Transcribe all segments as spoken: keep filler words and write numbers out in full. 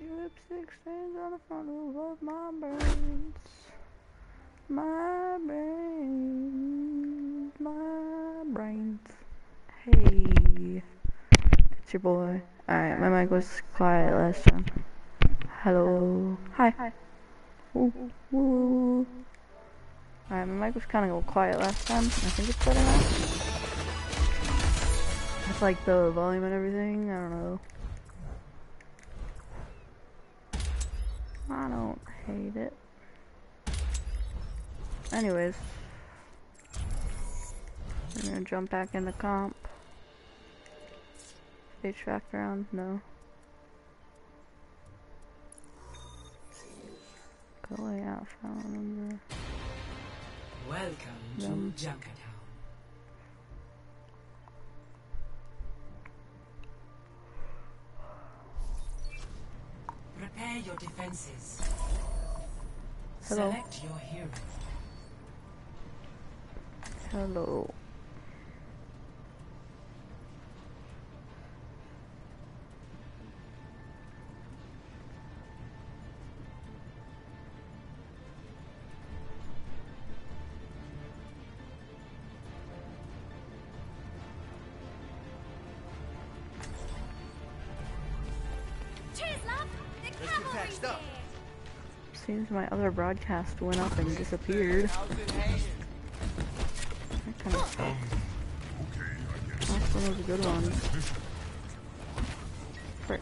Lipstick stains on the front of my brains. My brains. My brains. Hey. It's your boy. Alright, my mic was quiet last time. Hello. Hi. Hi. Woo. Woo. Alright, my mic was kind of quiet last time. I think it's better now. It's like the volume and everything. I don't know. I don't hate it. Anyways, I'm gonna jump back into comp. H factor round? No. Go away out, I don't remember. Welcome No. to Junkertown. Prepare your defenses. Hello. Select your hero. Hello. Seems my other broadcast went up and disappeared. That kind of sucks. Last one was a good one. Frick.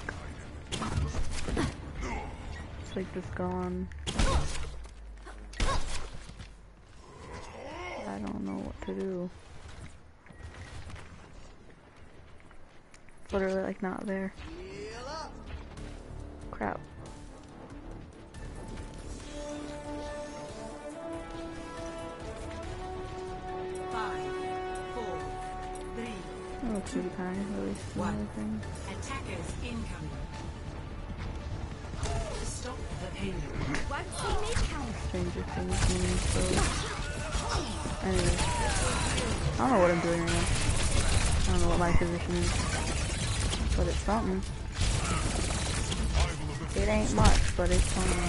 It's like just gone. I don't know what to do. It's literally like not there. Crap. Oh, cutie pie, really small thing. Attackers incoming. Stop the payload. Stranger Things means so. Anyways. I don't know what I'm doing right now. I don't know what my position is. But it's something. It ain't much, but it's something.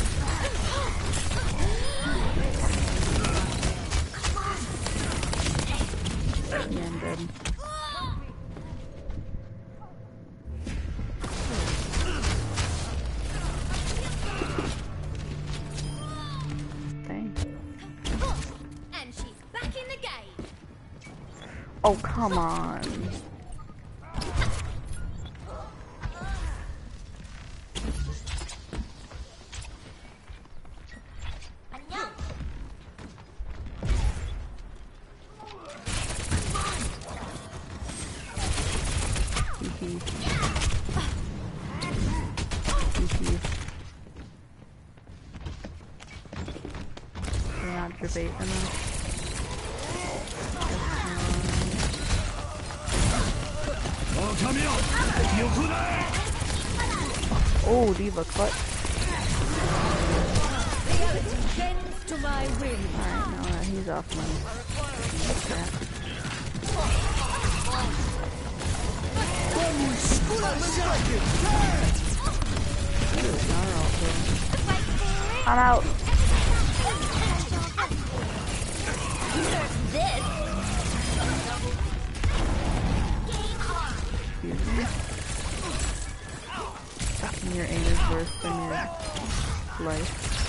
Yeah, I'm dead. Oh, come on. You're not debate enough. Oh, Diva cut. Alright, now that he's off my crap. I'm out. Excuse me. Your aim is worse than your life.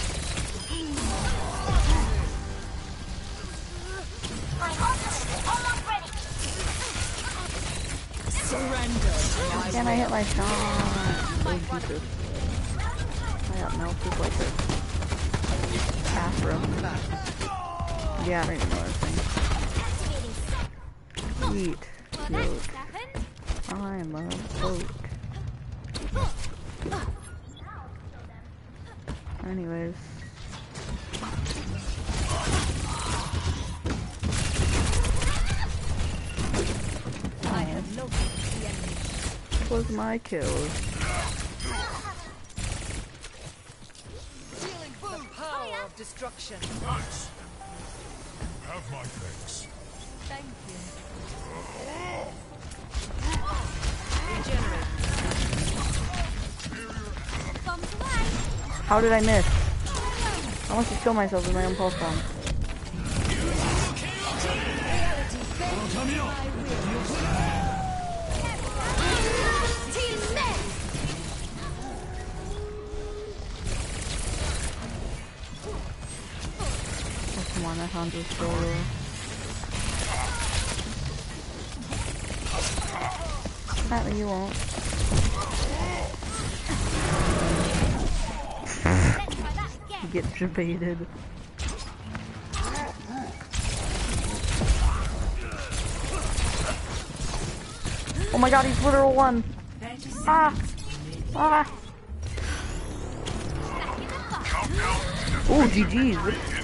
Surrender. Why can't I hit my shot? Oh, Jesus. I got melted like a afro. Yeah, I don't even know what I'm saying. Eat. Yoke. I'm a boat. Anyways. Nice. Was my kill. Power of destruction. Nice. Have my thanks. Thank you. Regenerate. How did I miss? I want to kill myself with my own pulse bomb. Oh, come on, that Hanzo's still there. Apparently you won't. You get debated. Oh my god, he's literal one. Ah! Ah! Ooh, G G's.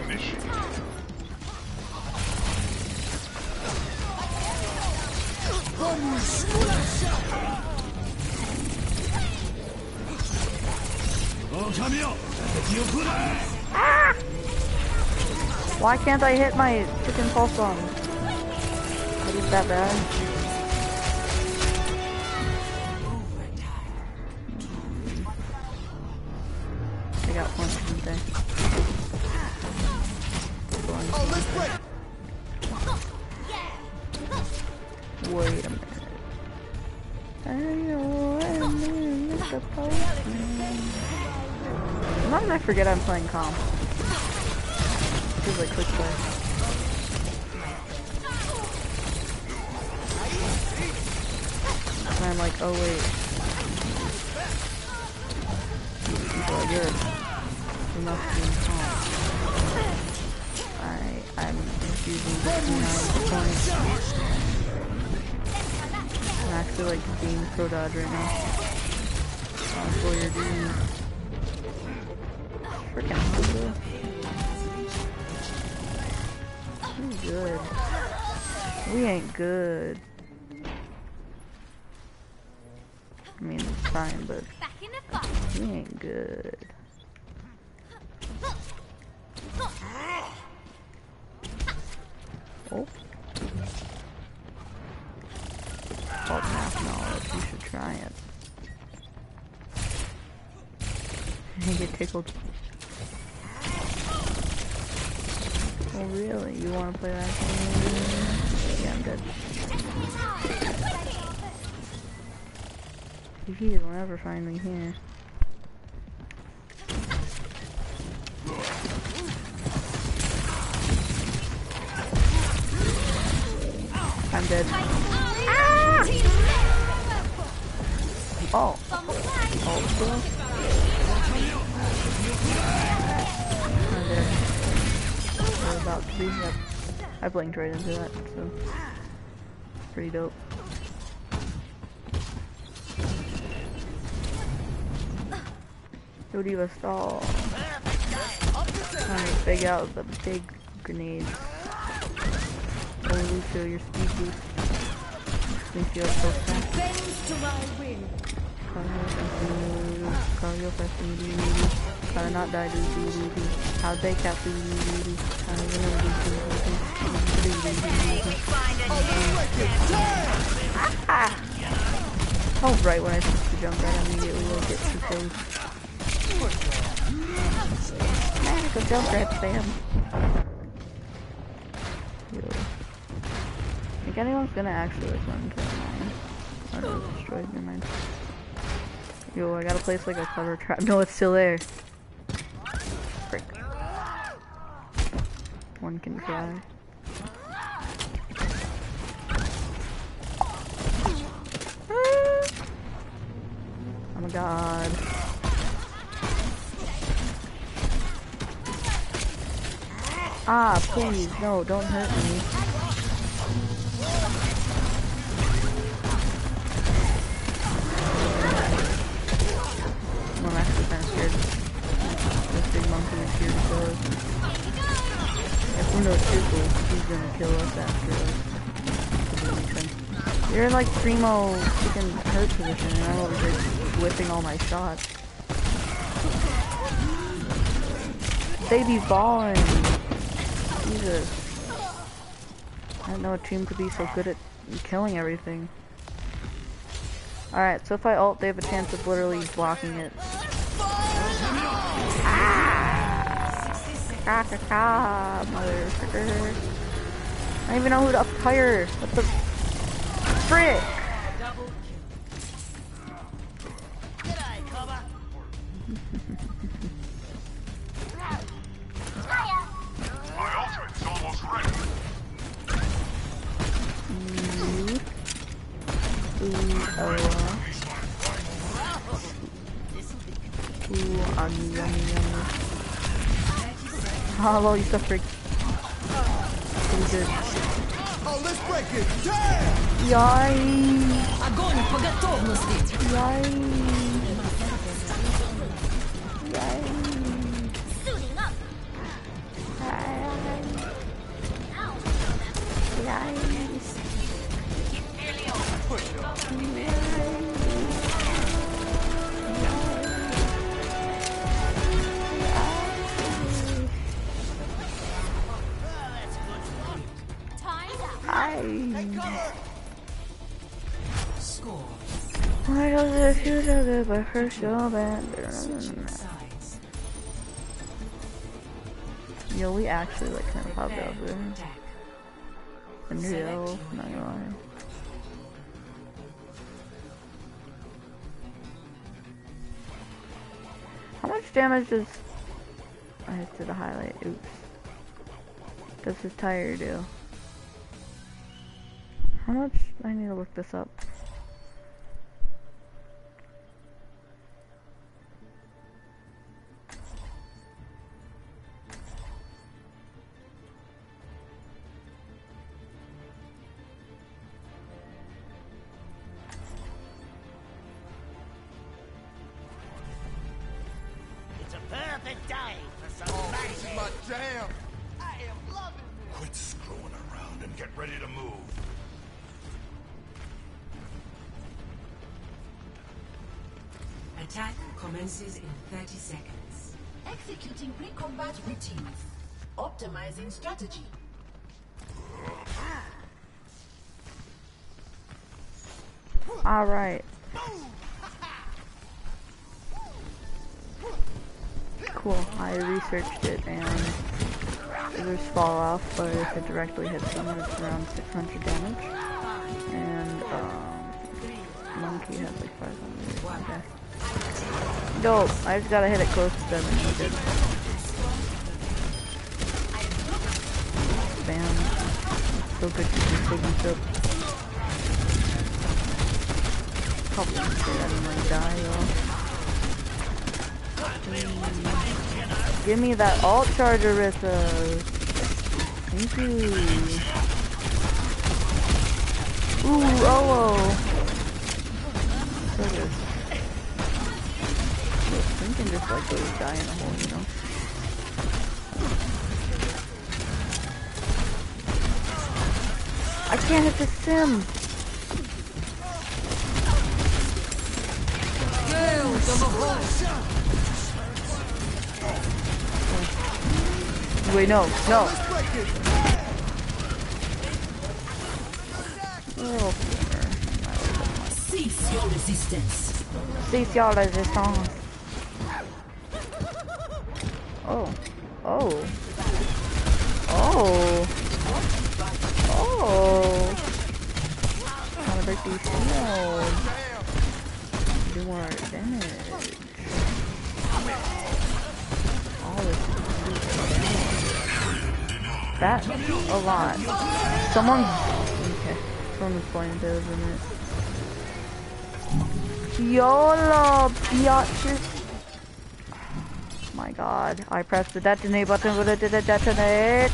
Ah! Why can't I hit my freaking pulse bomb? Is it that bad? I got one from there. Oh, let's break. Wait a minute. I know I'm Mister Postman. Sometimes I forget I'm playing comp. Feels like quick play. And I'm like, oh wait. These people are good. We must be in comp. I, I'm confusing between points. I'm actually like being pro dodge right now. That's what you're doing. Freaking Hanzo. We good. We ain't good. I mean, it's fine, but we ain't good. Oh. Called math knowledge. You should try it. I get tickled. Oh really? You want to play that game? Yeah, I'm dead. G G will never find me here. I'm dead. Ah! Oh. Oh, I'm dead. We're about to be up. I blinked right into that, so pretty dope. Yo, D.Va stall. Trying to figure out the big grenades. Oh, Lucio, your speed boost makes you up so fast. Bends to my wing. Cardio pressing, do do Gotta not die, do do do do. How'd they cap do do do do? How do you know do do do do do Ah! Oh, right when I supposed to jump, right immediately will get too close. Man, go jump rat spam. Yo. I think anyone's gonna actually like run to mine. Oh no, it's destroyed, never mind. Yo, I gotta place like a cover trap. No, it's still there. Frick. One can try. Oh my god. Ah, please, no, don't hurt me. I'm actually kind of scared. This big monkey is here to kill us. If we're no truthful, he's gonna kill us after us. Doesn't make sense. You're in like primo freaking hurt position, and I'm over here whipping all my shots. They be balling. Jesus. I didn't know a team could be so good at killing everything. Alright, so if I ult, they have a chance of literally blocking it. Ka ka ka, motherfucker. I don't even know who to fire. What the frick? Double kill. My ultimate's almost ready. Ooh, oh. Ooh, yummy, yummy, yummy. Oh, well, you so freak. Pretty good. Oh, let's break it. Yeah! Yikes. Огонь по готовности. Yikes. Yikes. Suiting up. Yikes. Time's up. Yikes. Score. Why does it feel so good but hurt so bad? Sides. Yo, we actually like kind of popped out there. Attack. Unreal, not gonna lie. How much damage does... I just did a highlight, oops. Does his tire do? How much... I need to look this up. It's a perfect day for some Oh, magic. this is my jam. I am loving this. Quit screwing around and get ready to move. Attack commences in thirty seconds. Executing pre-combat routines. Optimizing strategy. Alright. Cool, I researched it and others fall off, but if it directly hits someone it's around six hundred damage. And um, Monkey has like five hundred. Okay. Dope, I just gotta hit it close to them and he did. Bam. So good to just take him up. Probably gonna say that he might die though. Give me that alt charger, Rissa. Thank you. Ooh, oh, oh. So good. You can just like go die in a hole, you know. I can't hit the sim. Wait, no, no. Let's break it. Oh, Cease your resistance. cease your resistance. Oh, oh, oh, oh. Trying to break these shields. Do more damage. All this damage. That's a lot. Someone's okay. Someone's playing there a minute. YOLO, biatches. My god, I pressed the detonate button, but it didn't detonate.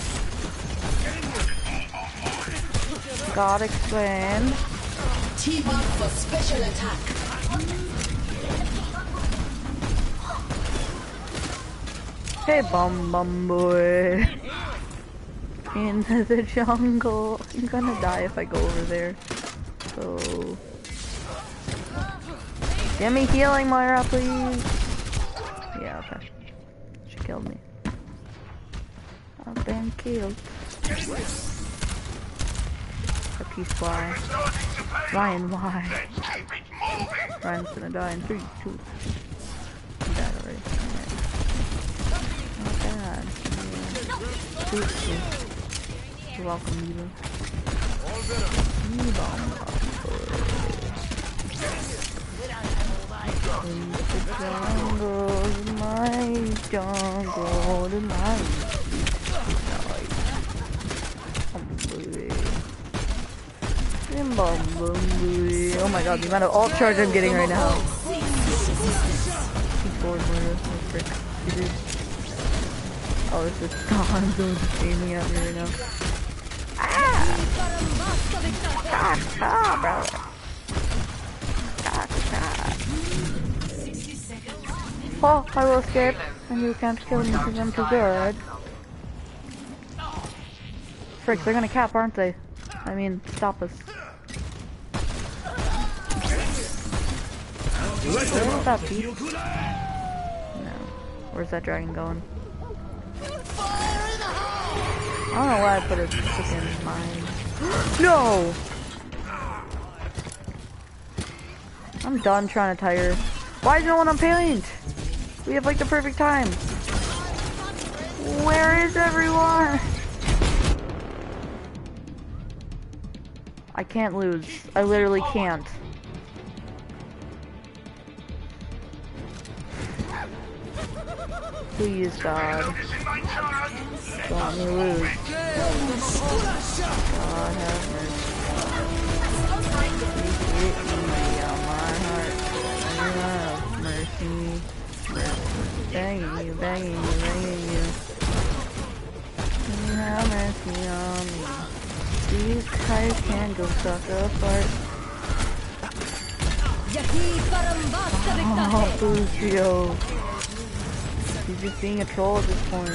God explain. Team up for special attack. Hey bum bum boy. Into the jungle. I'm gonna die if I go over there. So give me healing, Moira, please. Yeah, okay. She killed me. I've been killed. A piece why. Ryan, why? Ryan's gonna die in three, two. He died already. Right. God. Yeah. You're welcome, Eva. Eva. In the jungle, my jungle tonight. Oh my god, the amount of alt charge I'm getting right now. Oh, this is Gonzo just aiming at me right now. Ah! Ah, ah, bro. Ah, ah. Oh, I will escape, and you can't kill me because I'm too good. Frick, they're gonna cap, aren't they? I mean, stop us. Where's that beast? No. Where's that dragon going? I don't know why I put a freaking mine. No! I'm done trying to tire. Why is no one on paint? We have like the perfect time. Where is everyone? I can't lose. I literally can't. Please, God. Don't let me lose. God have mercy. Please get me on my heart. Have mercy. Mercy. Begging you, begging you, begging you. Please have mercy on me. These guys can go suck a fart. Oh, Lucio. He's just being a troll at this point.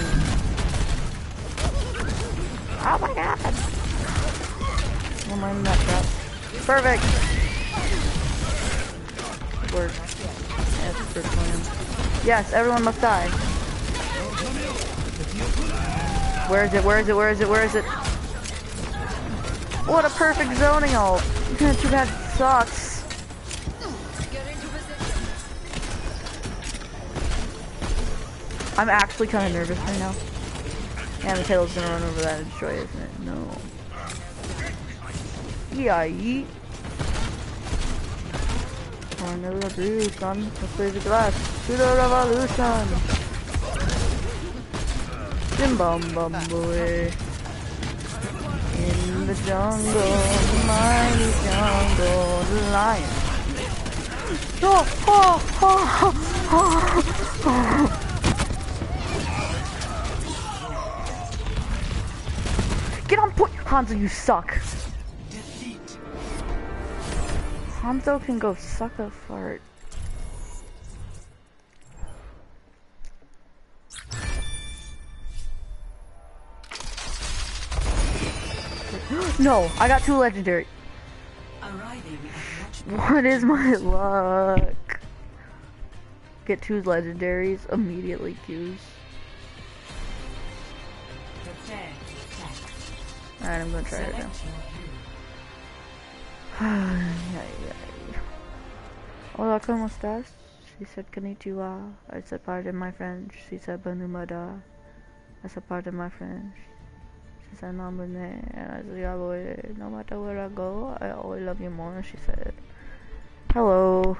Oh my god! Don't mind that trap. Perfect! Work. That's the first one. Yes, everyone must die. Where is it? Where is it? Where is it? Where is it? What a perfect zoning ult! Too bad it sucks. I'm actually kind of nervous right now. And the tail's gonna run over that and destroy it, isn't it? No. Yeah, yeet. On the revolution. Let's play the glass. To the revolution. Bim bum bum boy. In the jungle, the mighty jungle, the lion. Oh, oh, oh, oh, oh. Get on point! Hanzo, you suck! Hanzo can go suck a fart. No! I got two legendary. What is my luck? Get two legendaries, immediately Qs. Alright, I'm gonna try it now. Hola, ¿cómo estás? She said, konnichiwa. I said, pardon my French. She said, bonumada. I said, pardon my French. She said, no, and I said, yeah, boy, no matter where I go, I always love you more. She said, hello.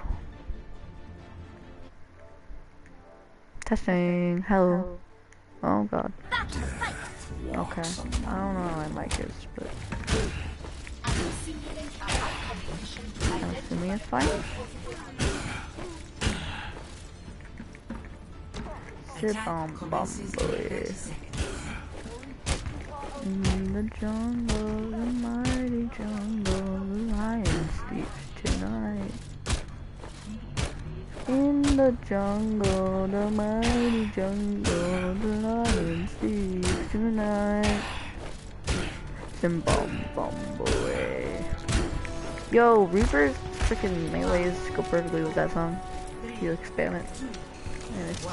Testing. Hello. Oh, God. Okay. I don't know how my mic is, but I'm assuming it's fine. Sit on bum boy. In the jungle, the mighty jungle, the lion sleeps tonight. In the jungle, the mighty jungle, the lion sleeps tonight. Sim bum bum boy. Yo, Reaper's freaking melees go perfectly with that song. You like spam it. Anyways.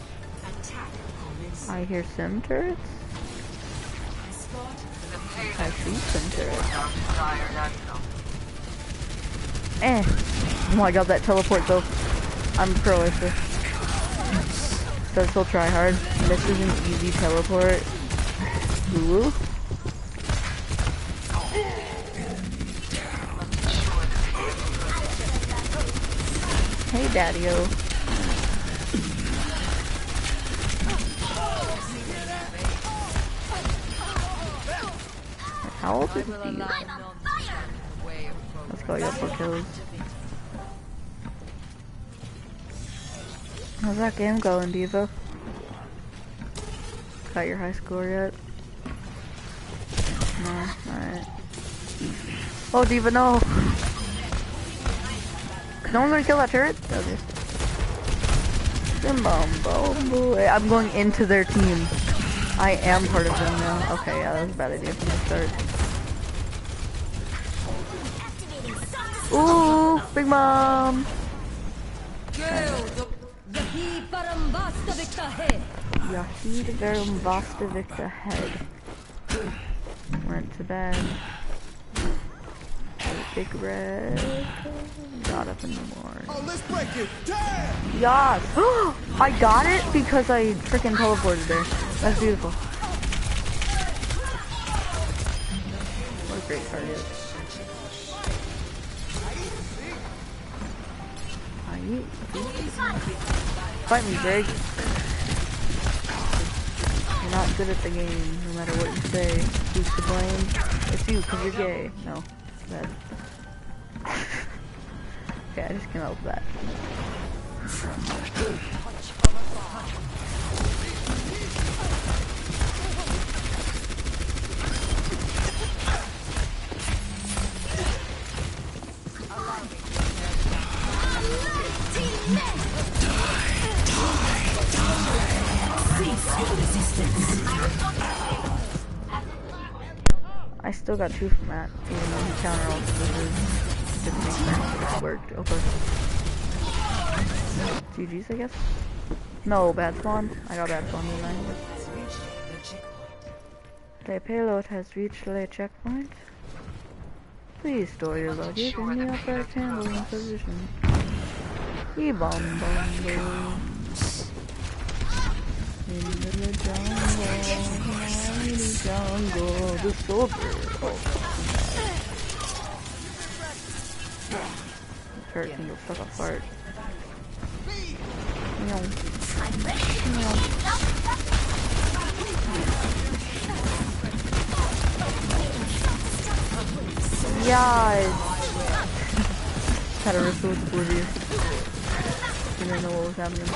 I hear sim turrets. I see sim turrets. Eh. Oh my god, that teleport though. I'm pro at this. Says he'll try hard. This is an easy teleport. Ooh. Hey, Daddy-o. How old is Steve? Let's go, I got four kills. How's that game going, Diva? Got your high score yet? No, alright. Oh, Diva, no! No one's gonna kill that turret? Okay. I'm going into their team. I am part of them now. Okay, yeah, that was a bad idea from the start. Ooh, Big Mom! Yahid Verum Vastavik head. Went to bed. Big Red. Got up in the morning. Oh, let's break it. Damn! Yes! I got it because I freaking teleported there. That's beautiful. What a great target. Fight me, Greg. You're not good at the game, no matter what you say. Who's to blame? It's you, because you're gay. No. Bad. Okay, I just came out with that. I still got two from that, even though he counter ulted with his didn't make sense, but it worked. Okay. G G's, I guess? No, bad spawn. I got bad spawn, didn't I? The payload has reached the checkpoint. Please store your luggage in the upright handling position. E-bomb bomb in the jungle, in the jungle, the soldier. Oh, this hurt can go fuck apart. No. No. Yeah. Had a wrestle with oblivious. Didn't know what was happening.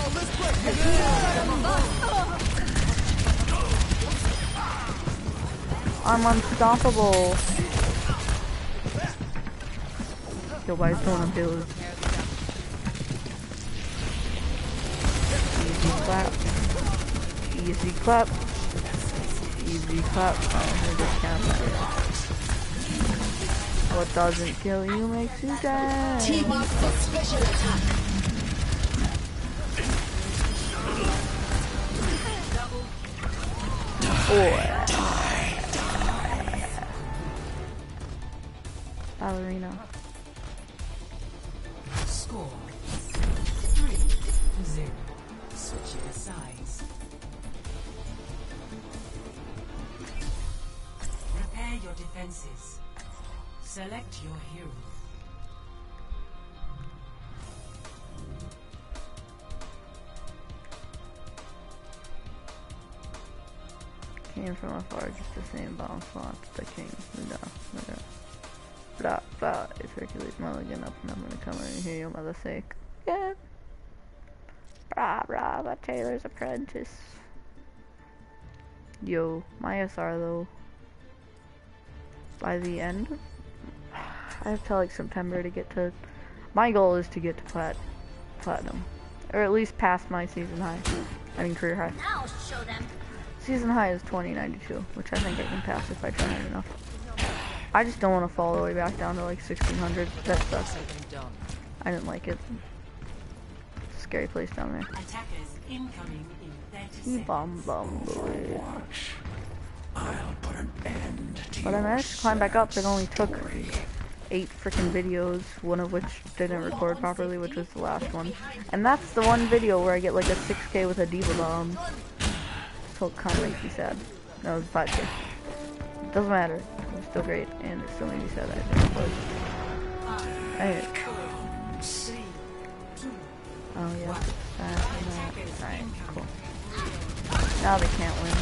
I'm unstoppable. Yo, why is someone on payload? Easy clap. Easy clap. Easy clap. Oh, I just can't. What doesn't kill you makes you dead. Team up for special attack. Oh. Ballerina. Score three zero. Switching sides. Prepare your defenses. Select your hero. Came from afar, just the same bounce slots the king. No, no, no. Blah, blah. It's Hercules Mulligan up and I'm gonna come in and hear your mother say, yeah. Blah, blah, but Taylor's apprentice. Yo, my S R though. By the end, I have till like September to get to, my goal is to get to plat, platinum. Or at least past my season high. I mean career high. Now show them. Season high is twenty ninety-two, which I think I can pass if I try hard enough. I just don't want to fall all the way back down to like sixteen hundred. That sucks. I didn't like it. It's a scary place down there. Attackers incoming in thirty E-bomb bomb boy. I'll put an end to But I managed to climb back up. It only took eight freaking videos, one of which didn't record properly, which was the last one. And that's the one video where I get like a six K with a D.Va bomb. So it kind of makes me sad. No, it was five K. Doesn't matter. It's still great, and it still made me sad. I think it was. Alright. Oh yeah, that and that. Alright, cool. Now they can't win.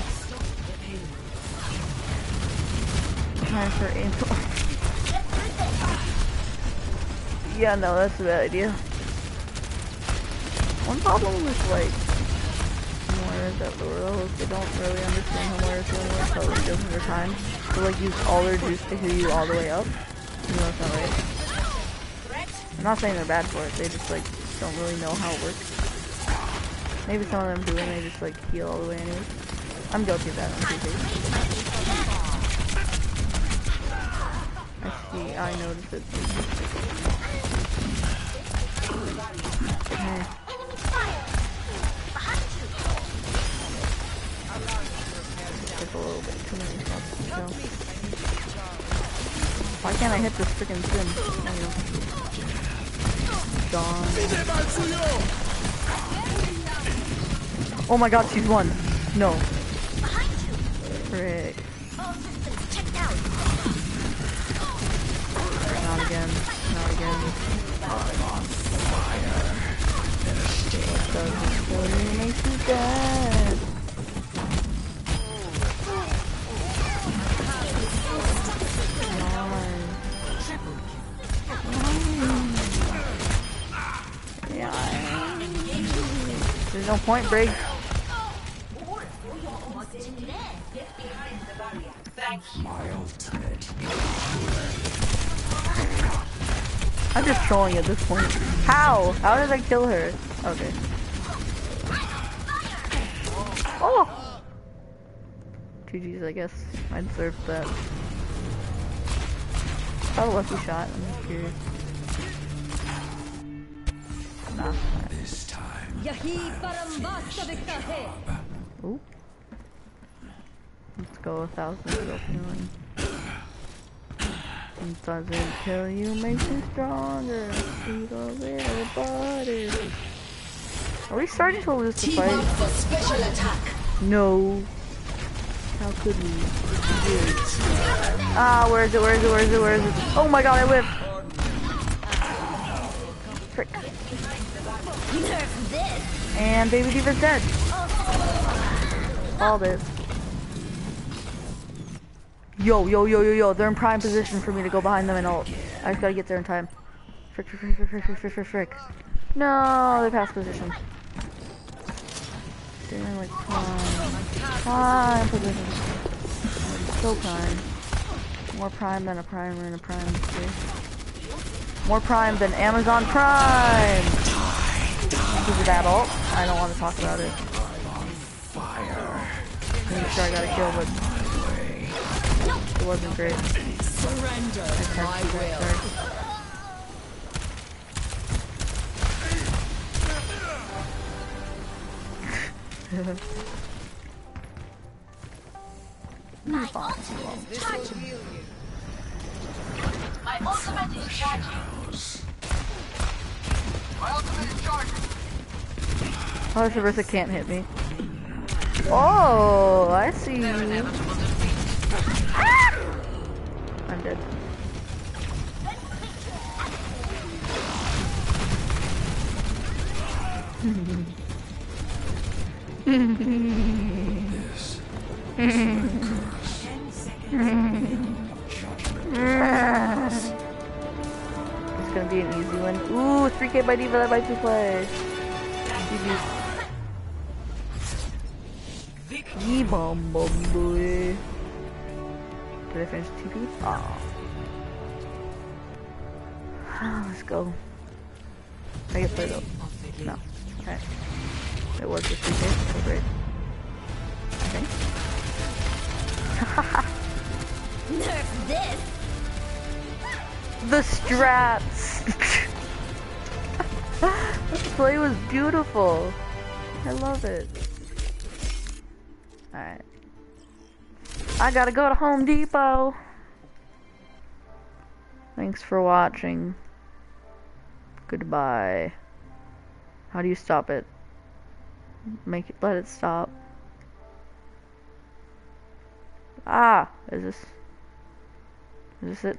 Time for Angel. Yeah, no, that's a bad idea. One problem with like Moira's at Laurel is they don't really understand how Moira's doing it, so it goes over time. So like use all their juice to heal you all the way up. You know that's not right. I'm not saying they're bad for it, they just like don't really know how it works. Maybe some of them do and they just like heal all the way anyways. I'm guilty of that on T V. I see, I noticed it. Okay. There's a little bit too many shots to kill. Why can't I hit this freaking sim? There you go. Dawn. Oh my god, she's won. No. Frick. Not again. Not again. What does this kill you? Makes you dead. Yeah. There's no point break. I'm just trolling at this point. How? How did I kill her? Okay. Oh! G G's, I guess. I deserved that. Probably a lucky shot. I'm just curious. Nah. This time. Ooh. Let's go a thousand still feeling. It doesn't kill you, makes you stronger. Eat a little butter. Are we starting to lose the Team fight? up for special attack. No. How could we? Ah, where is it? Where is it? Where is it? Where is it? Oh my god, I whipped. Frick. And Baby D.Va's dead. All this. Yo, yo, yo, yo, yo, they're in prime position for me to go behind them and ult. I just gotta get there in time. Frick, frick, frick, frick, frick, frick, frick, frick. No, they passed position. They're in like prime, prime position. So prime. More prime than a primer in a prime. See? More prime than Amazon Prime! Because of that ult, I don't want to talk about it. I'm sure I got a kill, but it wasn't great. Surrender to my will. My ultimate is charging. My ultimate is charging. My ultimate is charging. Oh, Traversa can't hit me. Oh, I see. Ah! I'm dead. This is It's gonna be an easy one. Ooh, three K by D.Va, that might be play. G bomb bomb boy. Did I finish the T P? Aw. Let's go. I get played up. No. Okay. It was just three K, so great. Okay. Nerf this. The strats. This play was beautiful. I love it. Alright. I gotta go to Home Depot. Thanks for watching. Goodbye. How do you stop it? Make it, let it stop. Ah, is this, is this it?